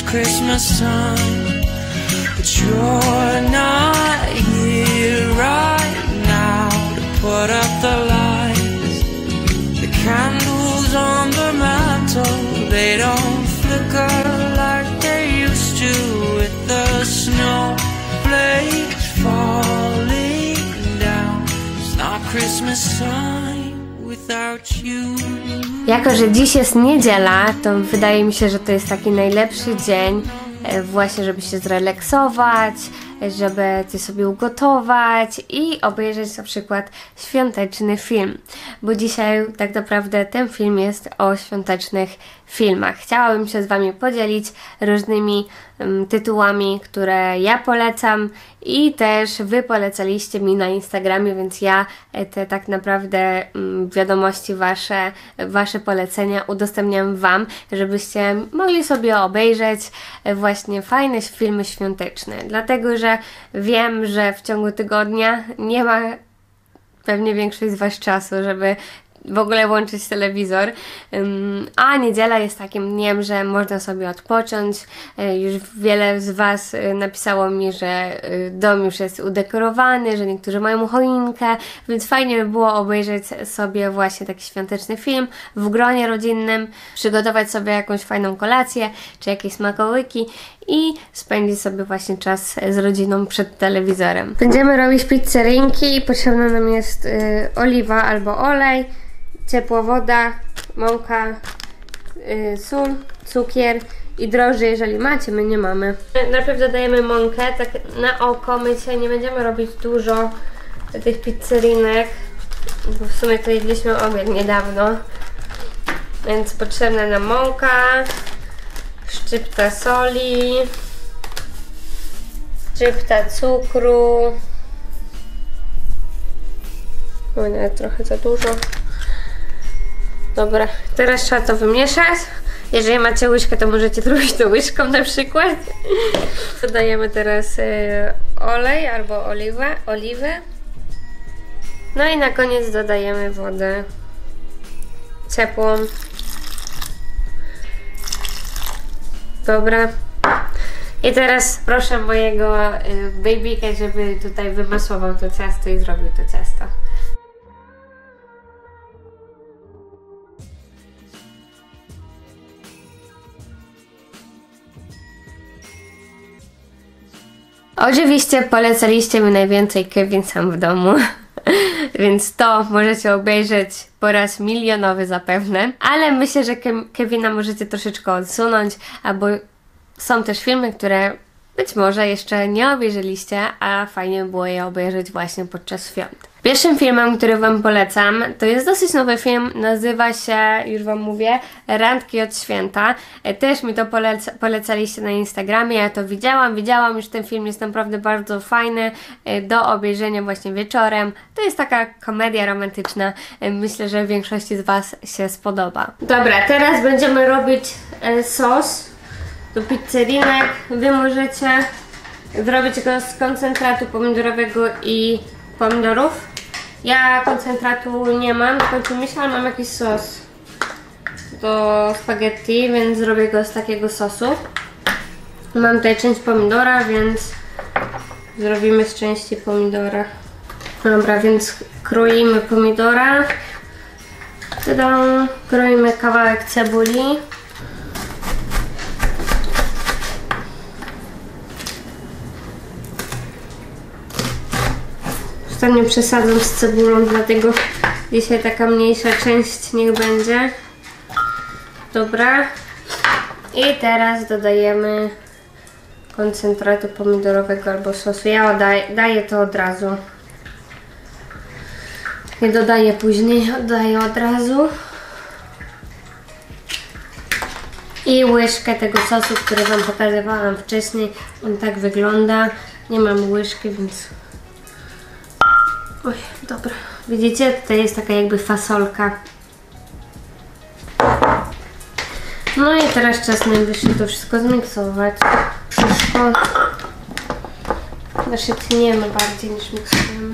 Christmas time, but you're not here right now to put up the lights. The candles on the mantle, they don't flicker like they used to with the snowflakes falling down. It's not Christmas time without you. Jako że dziś jest niedziela, to wydaje mi się, że to jest taki najlepszy dzień właśnie, żeby się zrelaksować, żeby coś sobie ugotować i obejrzeć na przykład świąteczny film, bo dzisiaj tak naprawdę ten film jest o świątecznych filmach. Chciałabym się z Wami podzielić różnymi tytułami, które ja polecam i też Wy polecaliście mi na Instagramie, więc ja te tak naprawdę wiadomości, Wasze polecenia udostępniam Wam, żebyście mogli sobie obejrzeć właśnie fajne filmy świąteczne, dlatego że wiem, że w ciągu tygodnia nie ma pewnie większość z Was czasu, żeby w ogóle włączyć telewizor, a niedziela jest takim dniem, że można sobie odpocząć. Już wiele z Was napisało mi, że dom już jest udekorowany, że niektórzy mają choinkę, więc fajnie by było obejrzeć sobie właśnie taki świąteczny film w gronie rodzinnym, przygotować sobie jakąś fajną kolację, czy jakieś smakołyki i spędzić sobie właśnie czas z rodziną przed telewizorem. Będziemy robić pizzerinki i potrzebna nam jest oliwa albo olej, ciepła woda, mąka, sól, cukier i drożdże, jeżeli macie, my nie mamy. Najpierw dodajemy mąkę, tak na oko. My dzisiaj nie będziemy robić dużo tych pizzerinek, bo w sumie to jedliśmy obiad niedawno, więc potrzebna nam mąka, szczypta soli, szczypta cukru, o nie, trochę za dużo. Dobra, teraz trzeba to wymieszać. Jeżeli macie łyżkę, to możecie zrobić to łyżką na przykład. Dodajemy teraz olej albo oliwę. No i na koniec dodajemy wodę ciepłą. Dobra. I teraz proszę mojego babyka, żeby tutaj wymasłował to ciasto i zrobił to ciasto. Oczywiście polecaliście mi najwięcej Kevin sam w domu, więc to możecie obejrzeć po raz milionowy zapewne, ale myślę, że Kevina możecie troszeczkę odsunąć, albo są też filmy, które być może jeszcze nie obejrzeliście, a fajnie było je obejrzeć właśnie podczas świąt. Pierwszym filmem, który Wam polecam, to jest dosyć nowy film, nazywa się, już Wam mówię, Randki od święta. Też mi to polecaliście na Instagramie, ja to widziałam, już ten film jest naprawdę bardzo fajny do obejrzenia właśnie wieczorem. To jest taka komedia romantyczna, myślę, że większości z Was się spodoba. Dobra, teraz będziemy robić sos do pizzerinek. Wy możecie zrobić go z koncentratu pomidorowego i pomidorów. Ja koncentratu nie mam, tylko myślałam, mam jakiś sos do spaghetti, więc zrobię go z takiego sosu. Mam tutaj część pomidora, więc zrobimy z części pomidora. Dobra, więc kroimy pomidora. Kroimy kawałek cebuli. Ostatnio przesadzam z cebulą, dlatego dzisiaj taka mniejsza część niech będzie. Dobra. I teraz dodajemy koncentratu pomidorowego albo sosu. Ja daję to od razu. Nie dodaję później, oddaję od razu. I łyżkę tego sosu, który Wam pokazywałam wcześniej. On tak wygląda. Nie mam łyżki, więc... Oj, dobra. Widzicie? Tutaj jest taka jakby fasolka. No i teraz czas najwyższy to wszystko zmiksować. Wszystko znaczy tniemy bardziej niż miksujemy.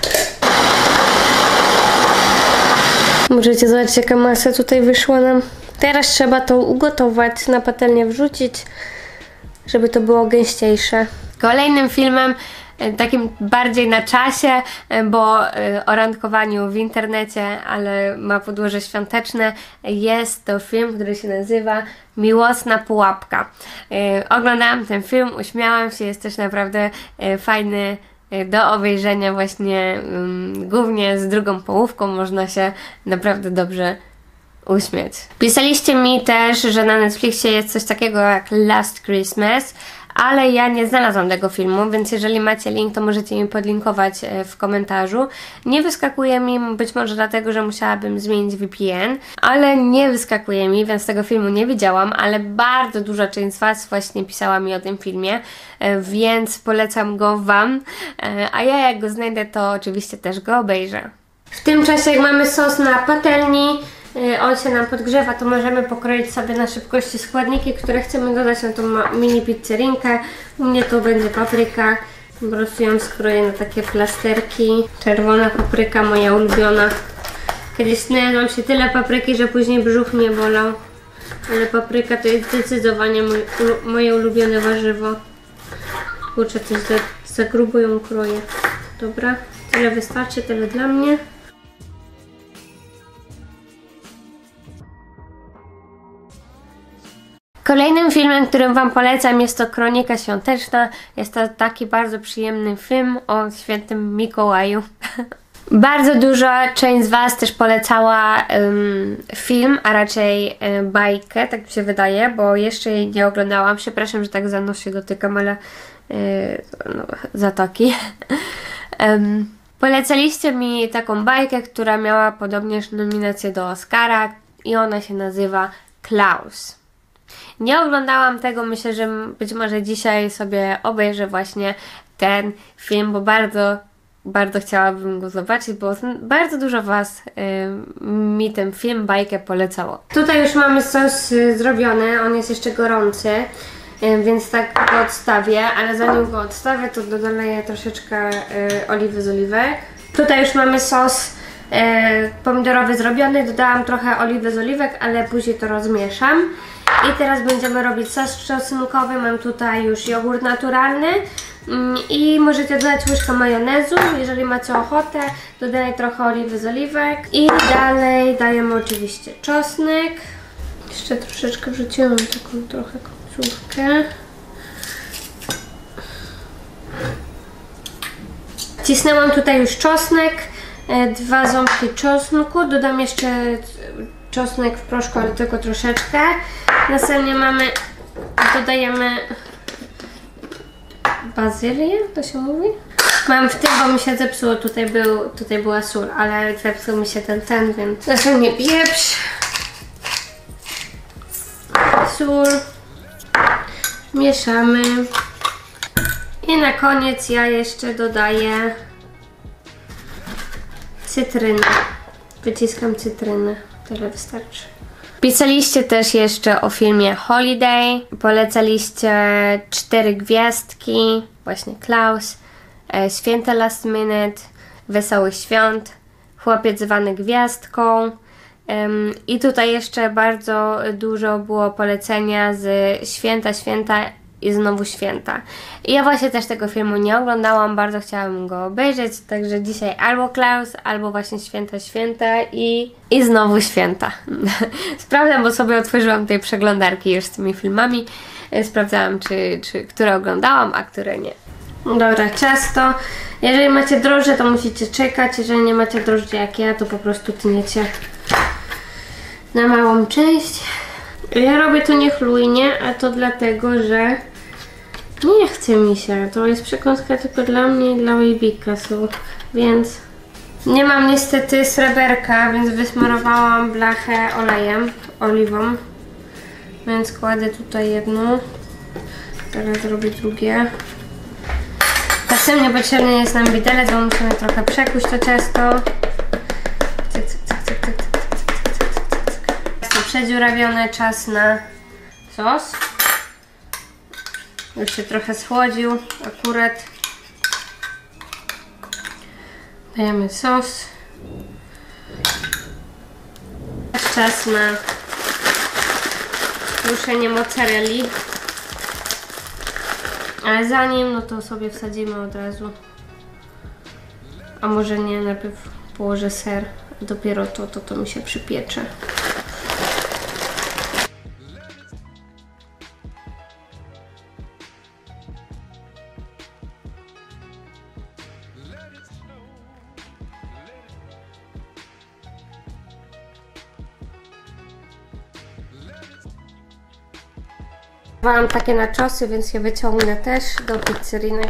Możecie zobaczyć, jaka masa tutaj wyszła nam. Teraz trzeba to ugotować, na patelnię wrzucić, żeby to było gęściejsze. Kolejnym filmem, takim bardziej na czasie, bo o randkowaniu w internecie, ale ma podłoże świąteczne, jest to film, który się nazywa Miłosna pułapka. Oglądałam ten film, uśmiałam się, jest też naprawdę fajny do obejrzenia właśnie, głównie z drugą połówką można się naprawdę dobrze uśmiać. Pisaliście mi też, że na Netflixie jest coś takiego jak Last Christmas, ale ja nie znalazłam tego filmu, więc jeżeli macie link, to możecie mi podlinkować w komentarzu. Nie wyskakuje mi, być może dlatego, że musiałabym zmienić VPN, ale nie wyskakuje mi, więc tego filmu nie widziałam, ale bardzo duża część z Was właśnie pisała mi o tym filmie, więc polecam go Wam, a ja jak go znajdę, to oczywiście też go obejrzę. W tym czasie, jak mamy sos na patelni, on się nam podgrzewa, to możemy pokroić sobie na szybkości składniki, które chcemy dodać na tą mini pizzerinkę. U mnie to będzie papryka, po prostu ją skroję na takie plasterki. Czerwona papryka, moja ulubiona. Kiedyś najadłam się tyle papryki, że później brzuch mnie bolał. Ale papryka to jest zdecydowanie moje ulubione warzywo. Kurczę, coś za grubo ją kroję. Dobra, tyle wystarczy, tyle dla mnie. Kolejnym filmem, którym Wam polecam, jest to Kronika Świąteczna. Jest to taki bardzo przyjemny film o świętym Mikołaju. Bardzo duża część z Was też polecała film, a raczej bajkę, tak mi się wydaje, bo jeszcze jej nie oglądałam. Przepraszam, że tak za nos się dotykam, ale zatoki. Polecaliście mi taką bajkę, która miała podobnież nominację do Oscara i ona się nazywa Klaus. Nie oglądałam tego, myślę, że być może dzisiaj sobie obejrzę właśnie ten film, bo bardzo chciałabym go zobaczyć, bo bardzo dużo Was mi ten film, bajkę polecało. Tutaj już mamy sos zrobiony, on jest jeszcze gorący, więc tak go odstawię, ale zanim go odstawię, to doleję troszeczkę oliwy z oliwek. Tutaj już mamy sos pomidorowy zrobiony, dodałam trochę oliwy z oliwek, ale później to rozmieszam. I teraz będziemy robić sos czosnkowy. Mam tutaj już jogurt naturalny i możecie dodać łyżkę majonezu, jeżeli macie ochotę. Dodaję trochę oliwy z oliwek i dalej dajemy oczywiście czosnek. Jeszcze troszeczkę wrzuciłam taką trochę końcówkę. Wcisnęłam tutaj już czosnek, 2 ząbki czosnku, dodam jeszcze czosnek w proszku, ale tylko troszeczkę. Następnie dodajemy bazylię, to się mówi? Mam w tym, bo mi się zepsuło, tutaj była sól, ale zepsuł mi się ten, więc następnie pieprz, sól, mieszamy i na koniec ja jeszcze dodaję cytrynę, wyciskam cytrynę. Tyle wystarczy. Pisaliście też jeszcze o filmie Holiday. Polecaliście 4 gwiazdki. Właśnie Klaus. Święta Last Minute. Wesołych Świąt. Chłopiec zwany Gwiazdką. I tutaj jeszcze bardzo dużo było polecenia z Święta i znowu Święta. I ja właśnie też tego filmu nie oglądałam, bardzo chciałam go obejrzeć, także dzisiaj albo Klaus, albo właśnie Święta i znowu Święta. Sprawdzam, bo sobie otworzyłam tej przeglądarki już z tymi filmami. Sprawdzałam, które oglądałam, a które nie. Dobra, ciasto. Jeżeli macie drożdże, to musicie czekać. Jeżeli nie macie drożdży jak ja, to po prostu tniecie na małą część. Ja robię to niechlujnie, a to dlatego, że nie chce mi się. To jest przekąska tylko dla mnie i dla Wejbika, więc nie mam niestety sreberka, więc wysmarowałam blachę oliwą, więc kładę tutaj jedno, teraz zrobię drugie. Następnie potrzebny jest nam widelec, bo musimy trochę przekuć to ciasto. Przedziurawione, czas na sos. Już się trochę schłodził akurat. Dajemy sos. Czas na kruszenie mozzarelli. Ale zanim, no to sobie wsadzimy od razu. A może nie, najpierw położę ser, dopiero to mi się przypiecze. Mam takie naczosy, więc je wyciągnę też do pizzerynek.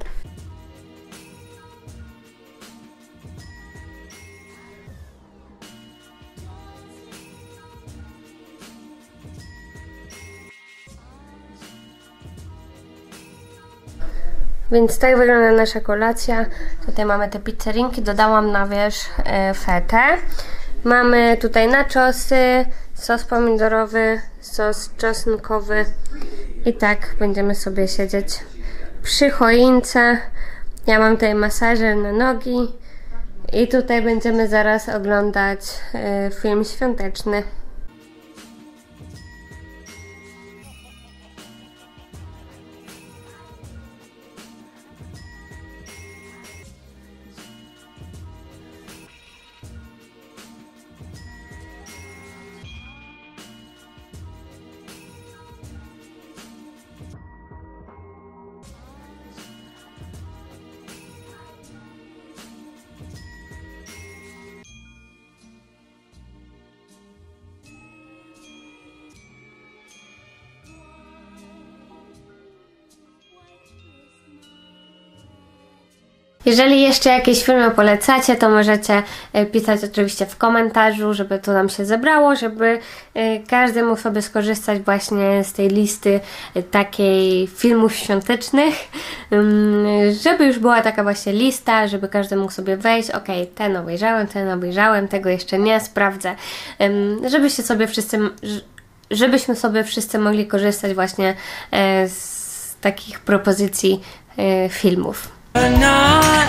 Więc tak wygląda nasza kolacja. Tutaj mamy te pizzerinki, dodałam na wierzch fetę. Mamy tutaj nachosy, sos pomidorowy, sos czosnkowy i tak będziemy sobie siedzieć przy choince. Ja mam tutaj masażer na nogi i tutaj będziemy zaraz oglądać film świąteczny. Jeżeli jeszcze jakieś filmy polecacie, to możecie pisać oczywiście w komentarzu, żeby to nam się zebrało, żeby każdy mógł sobie skorzystać właśnie z tej listy takiej filmów świątecznych, żeby już była taka właśnie lista, żeby każdy mógł sobie wejść, ok, ten obejrzałem, tego jeszcze nie, sprawdzę, żebyśmy sobie wszyscy mogli korzystać właśnie z takich propozycji filmów. Not